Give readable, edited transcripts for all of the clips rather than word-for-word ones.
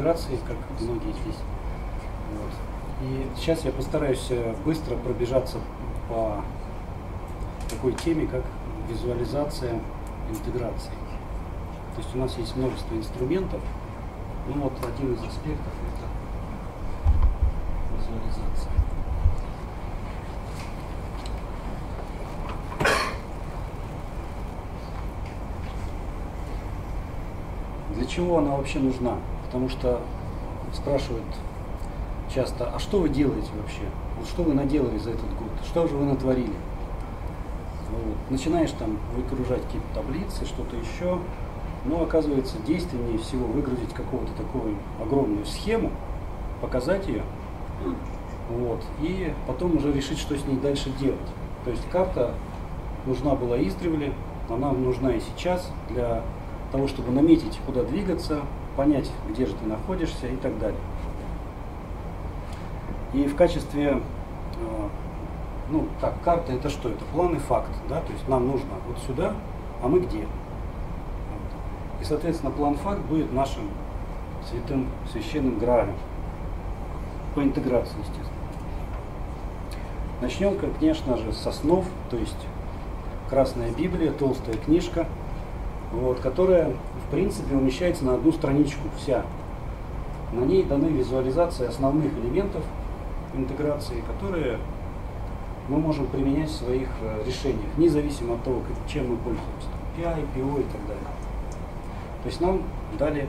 интеграции, как многие здесь. Вот. И сейчас я постараюсь быстро пробежаться по такой теме, как визуализация интеграции. То есть у нас есть множество инструментов. Ну вот один из аспектов — это визуализация. Для чего она вообще нужна? Потому что спрашивают часто: а что вы делаете вообще? Вот что вы наделали за этот год? Что же вы натворили? Вот. Начинаешь там выгружать какие-то таблицы, что-то еще. Но оказывается, действеннее всего выгрузить какую-то такую огромную схему, показать ее, вот, и потом уже решить, что с ней дальше делать. То есть карта нужна была издревле, она нужна и сейчас для того, чтобы наметить, куда двигаться, понять, где же ты находишься и так далее. И в качестве, ну, как карта — это что? Это план и факт, да? То есть нам нужно вот сюда, а мы где? И, соответственно, план-факт будет нашим святым, священным граалем по интеграции, естественно. Начнем, конечно же, с основ, то есть Красная Библия, толстая книжка, вот, которая, в принципе, умещается на одну страничку вся. На ней даны визуализации основных элементов интеграции, которые мы можем применять в своих решениях, независимо от того, чем мы пользуемся, PI, PO и так далее. То есть нам дали,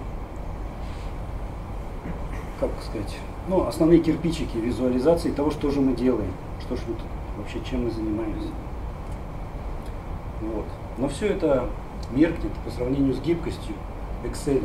как сказать, ну, основные кирпичики визуализации того, что же мы делаем, что же мы тут, вообще чем мы занимаемся. Вот. Но все это меркнет по сравнению с гибкостью Excel.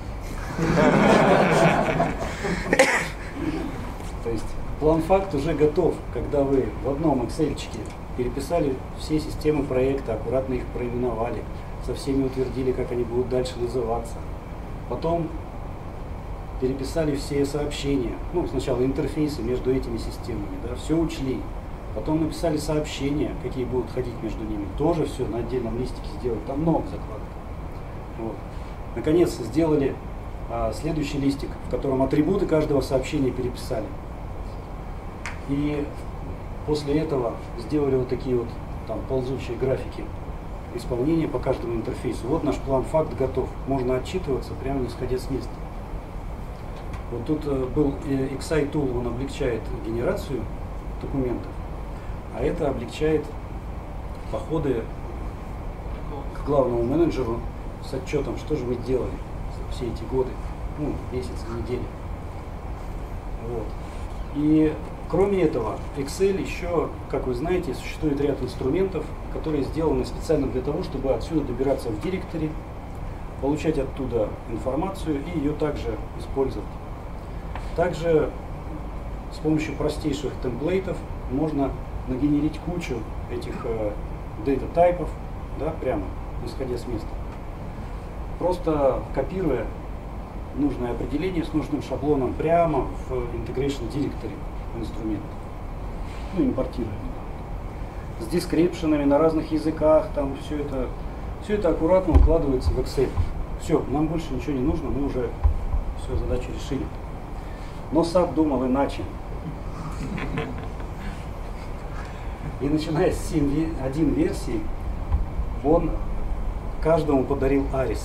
То есть план-факт уже готов, когда вы в одном Excel-чике переписали все системы проекта, аккуратно их проименовали, со всеми утвердили, как они будут дальше называться. Потом переписали все сообщения, ну, сначала интерфейсы между этими системами, да, все учли. Потом написали сообщения, какие будут ходить между ними, тоже все на отдельном листике сделали, там много закладок. Вот. Наконец сделали следующий листик, в котором атрибуты каждого сообщения переписали. И после этого сделали вот такие вот там ползучие графики исполнения по каждому интерфейсу. Вот наш план-факт готов. Можно отчитываться прямо не сходя с места. Вот тут был XI Tool, он облегчает генерацию документов, а это облегчает походы к главному менеджеру с отчетом, что же вы делали все эти годы, ну, месяцы, недели. Вот. И кроме этого, Excel еще, как вы знаете, существует ряд инструментов, которые сделаны специально для того, чтобы отсюда добираться в директори, получать оттуда информацию и ее также использовать. Также с помощью простейших темплейтов можно нагенерить кучу этих дата-тайпов, да, прямо, исходя с места. Просто копируя нужное определение с нужным шаблоном прямо в Integration Directory инструмент. Ну, импортируем. С дескрипшенами на разных языках, там все это аккуратно укладывается в Excel. Все, нам больше ничего не нужно, мы уже всю задачу решили. Но SAP думал иначе. И начиная с 7.1 версии, он каждому подарил Арис.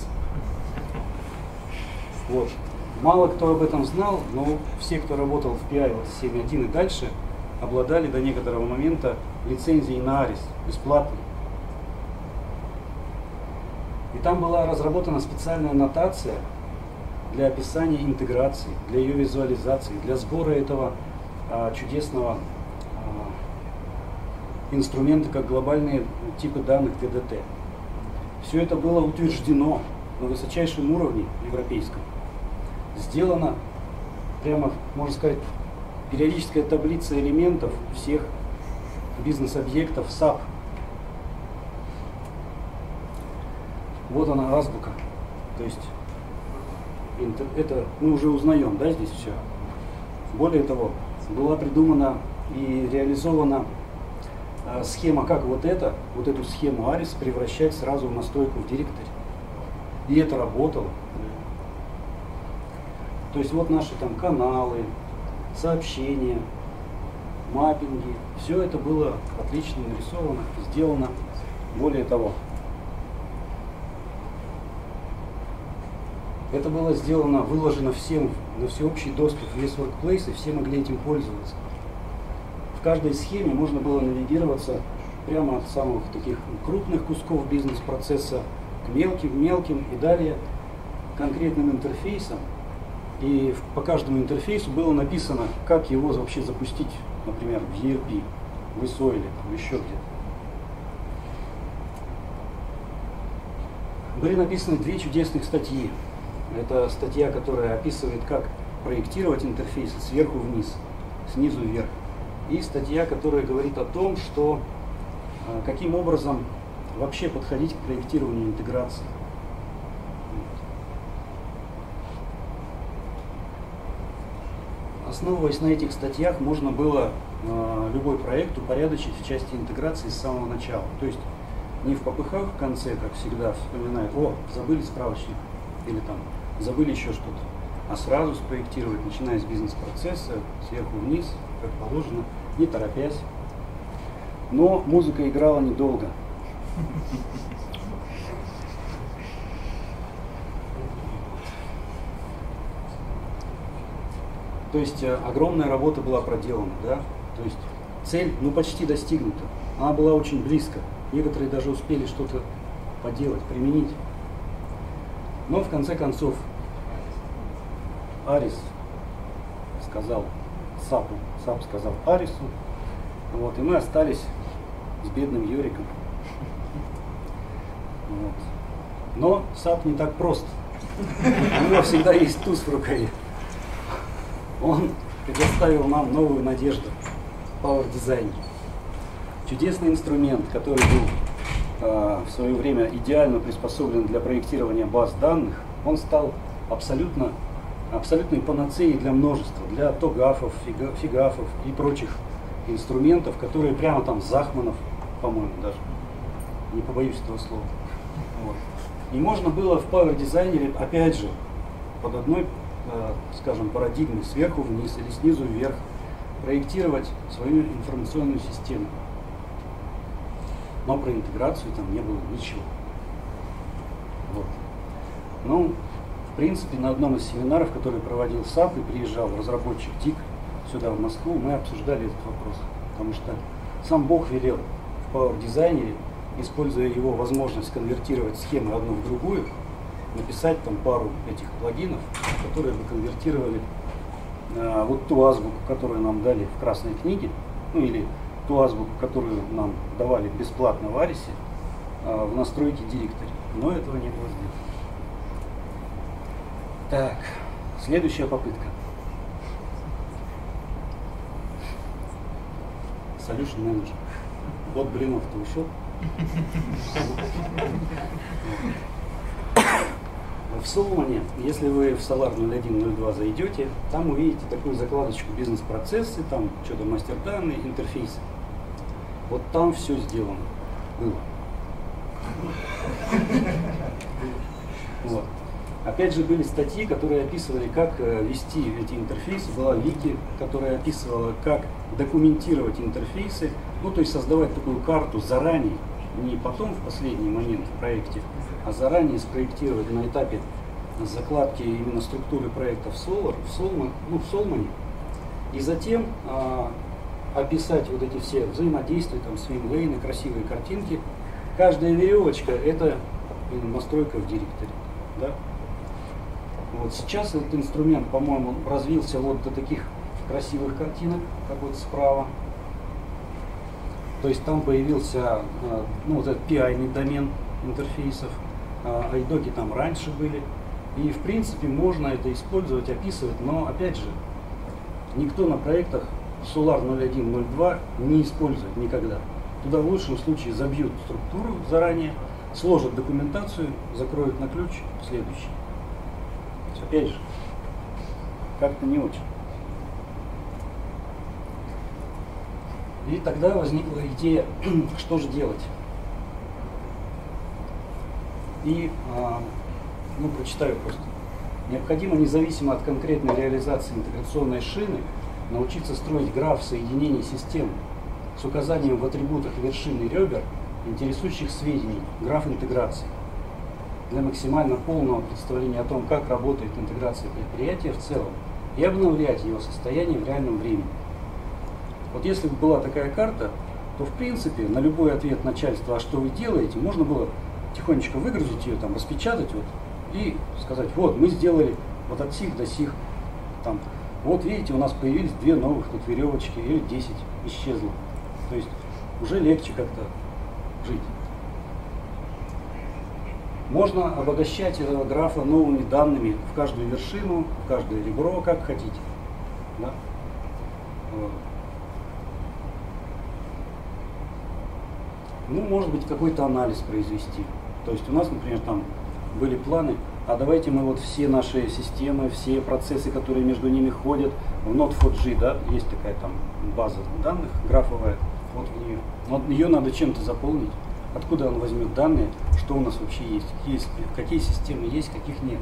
Вот. Мало кто об этом знал, но все, кто работал в PI вот 7.1 и дальше, обладали до некоторого момента лицензией на Арис, бесплатной. И там была разработана специальная нотация для описания интеграции, для ее визуализации, для сбора этого чудесного инструмента, как глобальные типы данных DDT. Все это было утверждено на высочайшем уровне европейском. Сделана прямо, можно сказать, периодическая таблица элементов всех бизнес-объектов SAP. Вот она, азбука. То есть это мы уже узнаем, да, здесь все. Более того, была придумана и реализована схема, как вот эту схему Арис превращать сразу в настройку в директоре. И это работало. То есть вот наши там каналы, сообщения, маппинги, все это было отлично нарисовано, сделано. Более того, это было сделано, выложено всем на всеобщий доступ в весь Workplace, и все могли этим пользоваться. В каждой схеме можно было навигироваться прямо от самых таких крупных кусков бизнес-процесса к мелким и далее конкретным интерфейсам. И по каждому интерфейсу было написано, как его вообще запустить, например, в ERP, в ISO или там еще где-то. Были написаны две чудесных статьи. Это статья, которая описывает, как проектировать интерфейсы сверху вниз, снизу вверх. И статья, которая говорит о том, что каким образом вообще подходить к проектированию интеграции. Основываясь на этих статьях, можно было любой проект упорядочить в части интеграции с самого начала. То есть не в попыхах в конце, как всегда, вспоминают, о, забыли справочник, или там забыли еще что-то, а сразу спроектировать, начиная с бизнес-процесса, сверху вниз, как положено, не торопясь. Но музыка играла недолго. То есть огромная работа была проделана, да? То есть цель, ну, почти достигнута. Она была очень близко. Некоторые даже успели что-то поделать, применить. Но в конце концов Арис сказал Сапу, Сап сказал Арису, вот, и мы остались с бедным Юриком. Вот. Но Сап не так прост. У него всегда есть туз в рукаве. Он предоставил нам новую надежду – Power Design. Чудесный инструмент, который был в свое время идеально приспособлен для проектирования баз данных, он стал абсолютной панацеей для множества, для тогафов, фигафов и прочих инструментов, которые прямо там Захманов, по-моему, даже, не побоюсь этого слова. Вот. И можно было в Power Designer, опять же, под одной, скажем, парадигмой, сверху вниз или снизу вверх, проектировать свою информационную систему. Но про интеграцию там не было ничего. Вот. Ну, в принципе, на одном из семинаров, который проводил САП, и приезжал разработчик ТИК сюда, в Москву, мы обсуждали этот вопрос. Потому что сам Бог велел в Power Designer, используя его возможность конвертировать схемы одну в другую, написать там пару этих плагинов, которые бы конвертировали вот ту азбуку, которую нам дали в Красной книге, ну или ту азбуку, которую нам давали бесплатно в Арисе, в настройки директори. Но этого не было сделано. Так, следующая попытка. Solution Manager. Вот Блинов-то ушел. В Солмане, если вы в Solar 0102 зайдете, там увидите такую закладочку бизнес-процессы, там что-то мастер-данные, интерфейсы. Вот там все сделано было. Вот. Опять же, были статьи, которые описывали, как вести эти интерфейсы. Была вики, которая описывала, как документировать интерфейсы, ну, то есть создавать такую карту заранее, не потом в последний момент в проекте, а заранее спроектировать на этапе закладки именно структуры проекта в Солмане, и затем описать вот эти все взаимодействия, там, свимлейны, красивые картинки. Каждая веревочка – это настройка в директоре. Да? Вот сейчас этот инструмент, по-моему, развился вот до таких красивых картинок, как вот справа. То есть там появился вот этот PI-ный домен интерфейсов, айдоки там раньше были. И в принципе можно это использовать, описывать, но опять же, никто на проектах Solar 0102 не использует никогда. Туда в лучшем случае забьют структуру заранее, сложат документацию, закроют на ключ, следующий. Опять же, как-то не очень. И тогда возникла идея, что же делать. И, прочитаю просто Необходимо, независимо от конкретной реализации интеграционной шины, научиться строить граф соединений систем с указанием в атрибутах вершины ребер интересующих сведений, граф интеграции, для максимально полного представления о том, как работает интеграция предприятия в целом, и обновлять его состояние в реальном времени. Вот если бы была такая карта, то в принципе на любой ответ начальства, а что вы делаете, можно было тихонечко выгрузить ее, там, распечатать вот, и сказать, вот мы сделали вот от сих до сих, там, вот видите, у нас появились 2 новых тут веревочки, или 10 исчезло. То есть уже легче как-то жить. Можно обогащать этого графа новыми данными в каждую вершину, в каждое ребро, как хотите. Да? Ну, может быть, какой-то анализ произвести. То есть у нас, например, там были планы, а давайте мы вот все наши системы, все процессы, которые между ними ходят, в Node4j, да, есть такая там база данных графовая, вот в нее. Вот ее надо чем-то заполнить. Откуда он возьмет данные, что у нас вообще есть, какие системы есть, каких нет.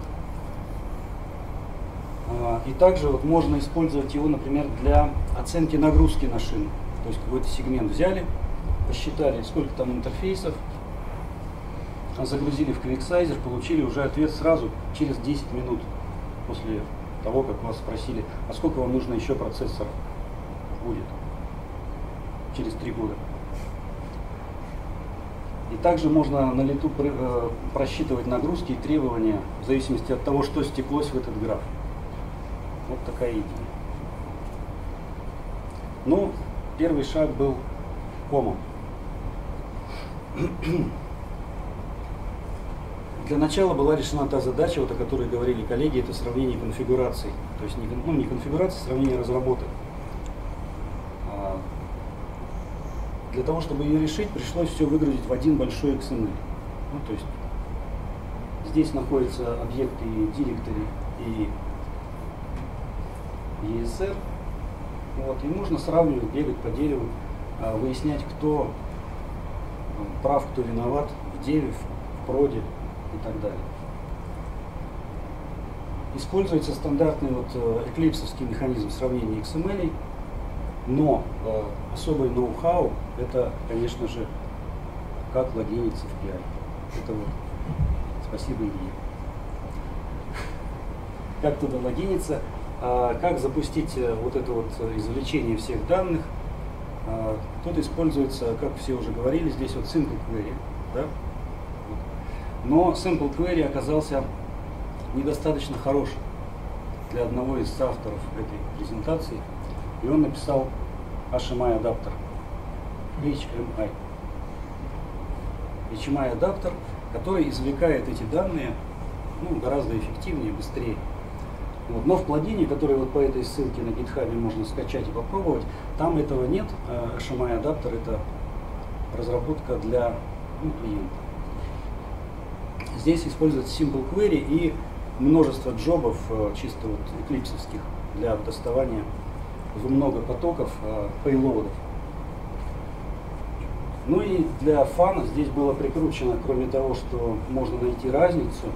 И также вот можно использовать его, например, для оценки нагрузки на шину. То есть какой-то сегмент взяли, посчитали, сколько там интерфейсов, загрузили в QuickSizer, получили уже ответ сразу через 10 минут после того, как вас спросили, а сколько вам нужно еще процессоров будет через 3 года. И также можно на лету просчитывать нагрузки и требования в зависимости от того, что стеклось в этот граф. Вот такая идея. Ну, первый шаг был комом. Для начала была решена та задача, вот о которой говорили коллеги, это сравнение конфигураций. То есть не конфигурации, а сравнение разработок. Для того, чтобы ее решить, пришлось все выгрузить в один большой XML. Ну, то есть здесь находятся объекты и директори, и ESR. Вот, и нужно сравнивать, бегать по дереву, выяснять, кто прав, кто виноват в деве, в проде и так далее. Используется стандартный вот эклипсовский механизм сравнения XML, но особый ноу-хау это, конечно же, как логиниться в PI. Это вот спасибо Илье. Как туда логиниться, как запустить вот это вот извлечение всех данных. Тут используется, как все уже говорили, здесь вот Simple Query. Да? Но Simple Query оказался недостаточно хорош для одного из авторов этой презентации. И он написал HMI адаптер. HMI адаптер, который извлекает эти данные гораздо эффективнее, быстрее. Вот. Но в плагине, который вот по этой ссылке на GitHub можно скачать и попробовать, там этого нет. HMI адаптер это разработка для клиента. Здесь используется Simple Query и множество джобов чисто вот эклипсовских для доставания в много потоков пейлоудов. Ну и для фана здесь было прикручено, кроме того, что можно найти разницу,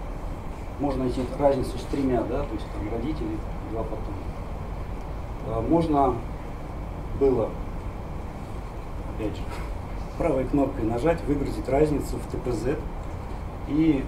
с 3, да, то есть там родители, 2 потока. Можно было, опять же, правой кнопкой нажать, выгрузить разницу в ТПЗ и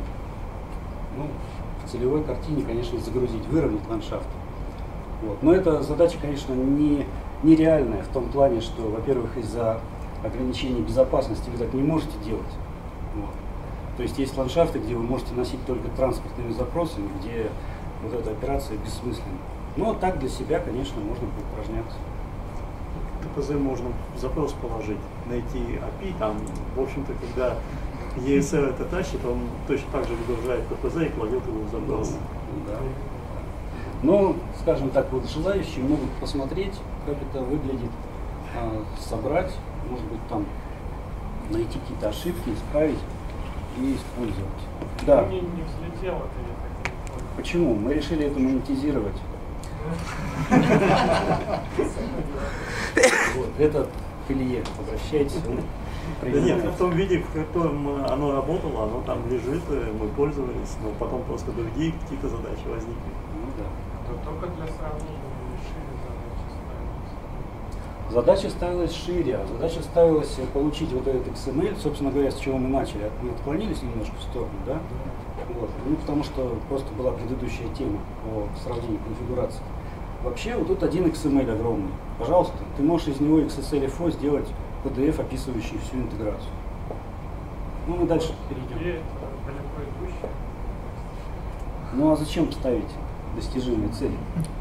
в целевой картине, конечно, загрузить, выровнять ландшафт. Вот. Но эта задача, конечно, нереальная в том плане, что, во-первых, из-за ограничений безопасности вы так не можете делать. Вот. То есть есть ландшафты, где вы можете носить только транспортными запросами, где вот эта операция бессмысленна. Но так для себя, конечно, можно поупражняться. ТПЗ можно в запрос положить, найти API, там, в общем-то, когда ESR это тащит, он точно так же выгружает ТПЗ и кладет его в запрос. Да. Но, скажем так, вот желающие могут посмотреть, как это выглядит, собрать, может быть, там найти какие-то ошибки, исправить и использовать. Да. Не взлетело ты. Почему? Мы решили это монетизировать. Вот, это к Илье обращайтесь. Да нет, в том виде, в котором оно работало, оно там лежит, мы пользовались, но потом просто другие какие-то задачи возникли. Ну да. Это только для сравнения решили задачи ставились. Задача ставилась шире, а задача ставилась получить вот этот XML, собственно говоря, с чего мы начали. Мы отклонились немножко в сторону, да? Вот. Ну, потому что просто была предыдущая тема о сравнении конфигурации. Вообще, вот тут один XML огромный. Пожалуйста, ты можешь из него XSLFO сделать PDF, описывающий всю интеграцию. Ну, мы дальше перейдем. И это далеко идущее. Ну, а зачем ставить достижимые цели?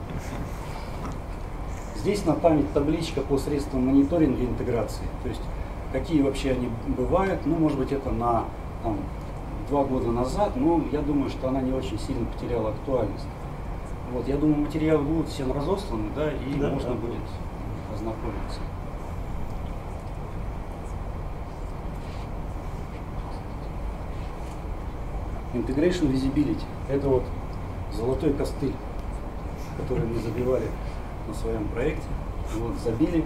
Здесь на память табличка по средствам мониторинга интеграции. То есть, какие вообще они бывают. Ну, может быть, это на 2 года назад, но я думаю, что она не очень сильно потеряла актуальность. Вот, я думаю, материалы будут всем разосланы, да, и Да, можно да. будет ознакомиться. Integration Visibility – это вот золотой костыль, который мы забивали на своем проекте. Вот, забили.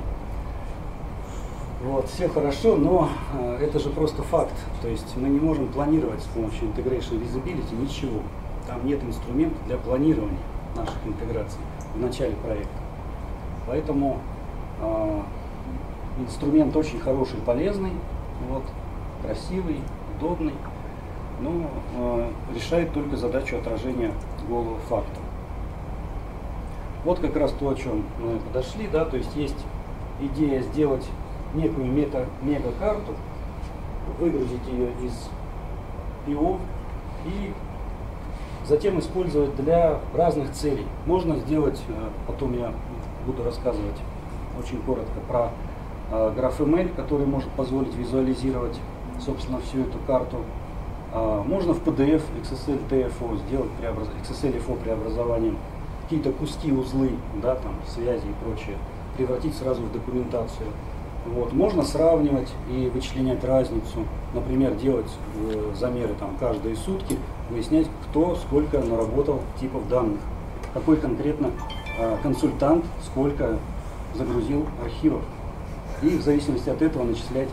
Вот, все хорошо, но это же просто факт. То есть мы не можем планировать с помощью Integration Visibility ничего. Там нет инструмента для планирования наших интеграций в начале проекта. Поэтому инструмент очень хороший, полезный, вот, красивый, удобный, но решает только задачу отражения голого факта. Вот как раз то, о чем мы подошли, да, то есть идея сделать некую мега-карту, выгрузить ее из PO и затем использовать для разных целей. Можно сделать, потом я буду рассказывать очень коротко про GraphML, который может позволить визуализировать, собственно, всю эту карту. Можно в PDF, XSLTFO сделать XSLFO преобразованием, какие-то куски, узлы, да, там, связи и прочее, превратить сразу в документацию. Вот. Можно сравнивать и вычленять разницу, например, делать замеры там, каждые сутки, выяснять, кто сколько наработал типов данных, какой конкретно консультант сколько загрузил архивов. И в зависимости от этого начислять.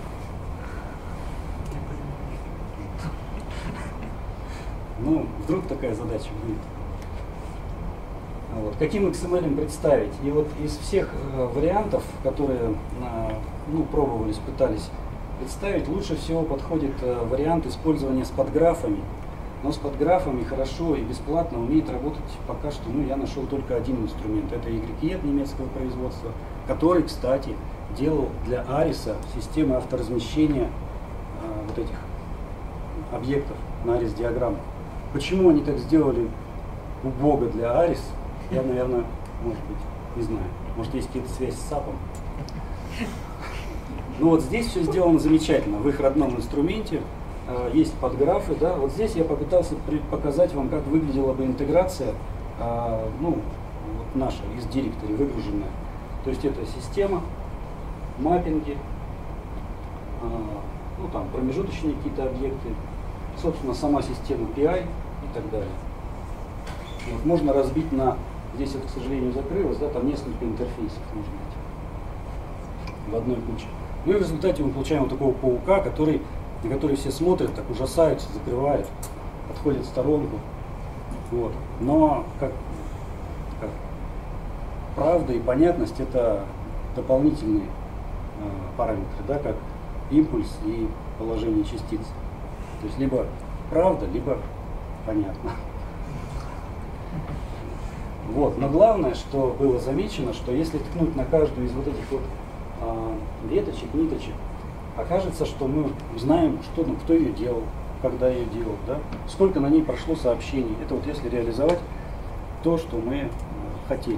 Ну, вдруг такая задача будет. Вот. Каким XML представить? И вот из всех вариантов, которые пробовались, пытались представить, лучше всего подходит вариант использования с подграфами. Но с подграфами хорошо и бесплатно умеет работать пока что, я нашел только один инструмент. Это YET немецкого производства, который, кстати, делал для Ариса системы авторазмещения вот этих объектов на Арис-диаграммах. Почему они так сделали убого для Арис, я, наверное, может быть, не знаю. Может, есть какие-то связи с SAP. Ну вот здесь все сделано замечательно. В их родном инструменте есть подграфы. Да? Вот здесь я попытался показать вам, как выглядела бы интеграция вот наша из директори выгруженная. То есть это система, маппинги, там промежуточные какие-то объекты, собственно, сама система PI и так далее. Вот, можно разбить на, здесь это, к сожалению, закрылось, да, там несколько интерфейсов можно найти в одной куче. Ну и в результате мы получаем вот такого паука, на который все смотрят, так ужасаются, закрывают, отходят в сторонку. Вот. Но как правда и понятность — это дополнительные параметры, да, как импульс и положение частиц. То есть либо правда, либо понятно. Вот. Но главное, что было замечено, что если ткнуть на каждую из вот этих вот веточек, ниточек, окажется, что мы узнаем, кто ее делал, когда ее делал, да? Сколько на ней прошло сообщений. Это вот если реализовать то, что мы хотели.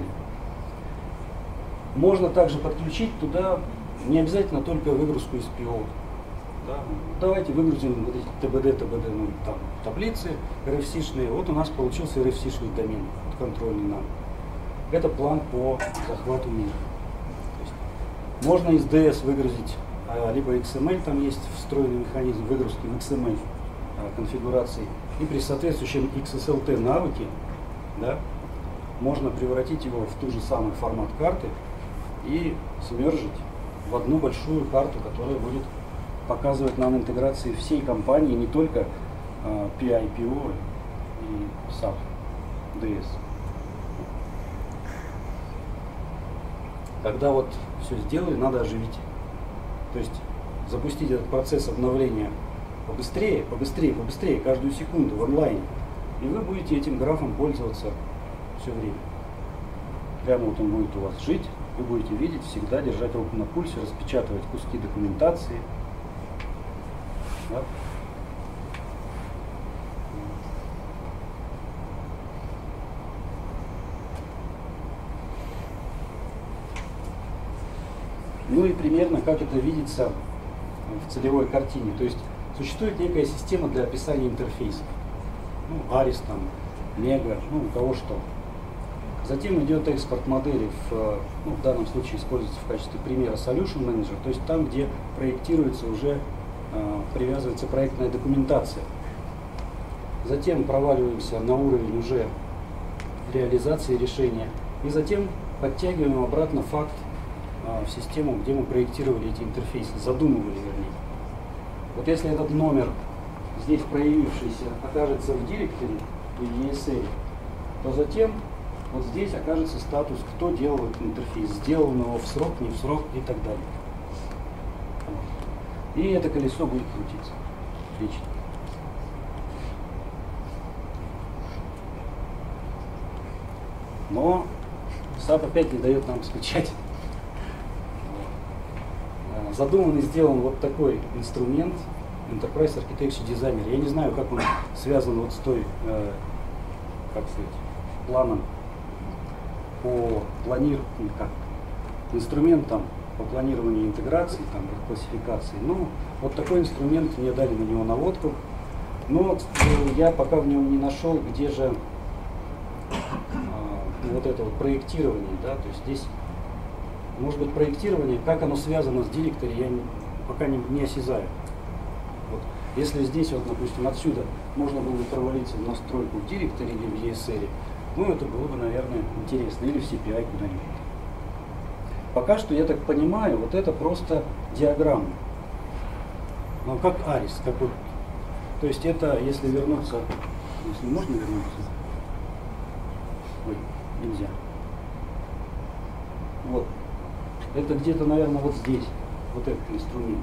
Можно также подключить туда не обязательно только выгрузку из PO. Да? Давайте выгрузим вот эти ТБД, там, таблицы RFC-шные. Вот у нас получился RFC-шный домен, контрольный нам. Это план по захвату мира. То есть можно из DS выгрузить либо XML, там есть встроенный механизм выгрузки в XML конфигурации, и при соответствующем XSLT навыке, да, можно превратить его в ту же самую формат карты и смержить в одну большую карту, которая будет показывает нам интеграции всей компании, не только PI, PO и SAP, DS. Когда вот все сделали, надо оживить. То есть запустить этот процесс обновления побыстрее, каждую секунду в онлайне. И вы будете этим графом пользоваться все время. Прямо вот он будет у вас жить, вы будете видеть, всегда держать руку на пульсе, распечатывать куски документации. Да? Ну и примерно как это видится в целевой картине. То есть существует некая система для описания интерфейсов. Ну, ARIS, там, Mega, ну, у кого что. Затем идет экспорт модели, в данном случае используется в качестве примера Solution Manager, то есть там, где проектируется уже, привязывается проектная документация. Затем проваливаемся на уровень уже реализации решения. И затем подтягиваем обратно факт в систему, где мы проектировали эти интерфейсы, задумывали вернее. Вот если этот номер, здесь проявившийся, окажется в директоре, в ESL, то затем вот здесь окажется статус, кто делал этот интерфейс, сделал его в срок, не в срок и так далее. Вот. И это колесо будет крутиться вечно. Но SAP опять не дает нам скачать. Задуман и сделан вот такой инструмент, Enterprise Architecture Designer. Я не знаю, как он связан вот с той, как сказать, планом по планированию, как инструментом по планированию интеграции, там, классификации. Ну, вот такой инструмент, мне дали на него наводку. Но я пока в нем не нашел, где же вот это вот проектирование, да, то есть здесь, может быть, проектирование, как оно связано с директором, я пока не осязаю. Вот. Если здесь, вот, допустим, отсюда можно было провалиться в настройку в директоре или в ESL, ну, это было бы, наверное, интересно, или в CPI куда-нибудь. Пока что, я так понимаю, вот это просто диаграмма. Но как ARIS, как вот, то есть это, если вернуться, если можно вернуться, ой, нельзя. Вот. Это где-то, наверное, вот здесь, вот этот инструмент.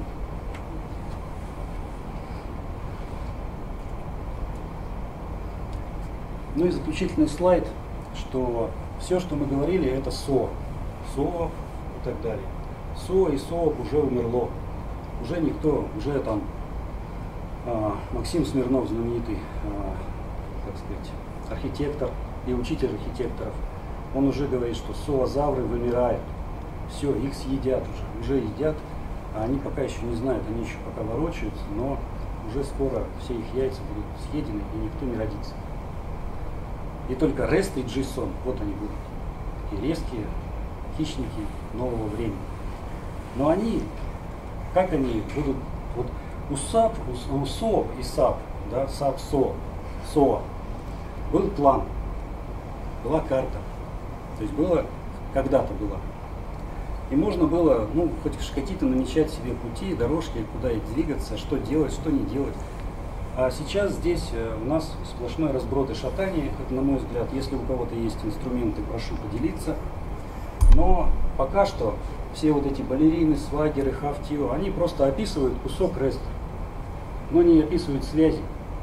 Ну и заключительный слайд, что все, что мы говорили, это SOA. SOA и так далее. SOA и SOAP уже умерло. Уже никто, уже там Максим Смирнов, знаменитый, так сказать, архитектор и учитель архитекторов, он уже говорит, что SOA-завры вымирают. Все, их съедят уже едят, а они пока еще не знают, они еще пока ворочаются, но уже скоро все их яйца будут съедены и никто не родится. И только REST и JSON, вот они будут, такие резкие хищники нового времени. Но они, как они будут, вот у SAP, у SOAP и SAP, да, SAP, SOA, был план, была карта, то есть было, когда-то было. И можно было, ну, хоть какие-то намечать себе пути, дорожки, куда и двигаться, что делать, что не делать. А сейчас здесь у нас сплошной разброд и шатание, это, на мой взгляд. Если у кого-то есть инструменты, прошу поделиться. Но пока что все вот эти балерины, свагеры, хафтио, они просто описывают кусок REST, но не описывают связи.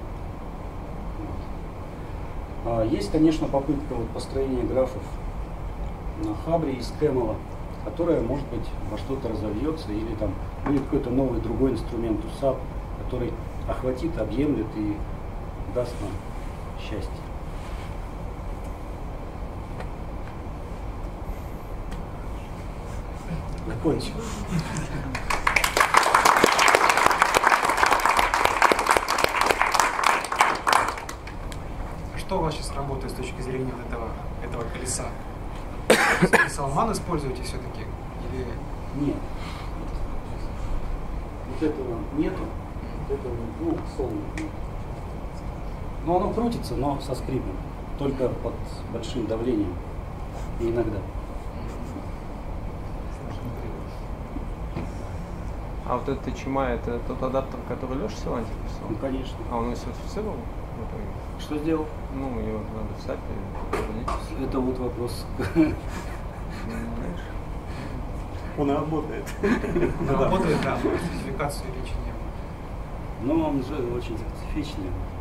Есть, конечно, попытка вот построения графов на Хабре из Camel, которая, может быть, во что-то разовьется, или там будет какой-то новый другой инструмент у SAP, который охватит, объемлет и даст нам счастье. Закончил. Что у вас сейчас работает с точки зрения вот этого колеса? Салман используете все-таки? Или... Нет. Вот этого нету. Вот этого, ну, солнце. Но оно крутится, но со скрипом. Только под большим давлением. И иногда. А вот этот HMI, это тот адаптер, который Леша Силантьев писал? Ну, конечно. А он его сертифицировал? Что сделал? Ну, его надо в САПе проводить. Это вот вопрос. Знаешь? Он работает. Он работает, да, но сертификацию речи не было. Но он же очень специфичный.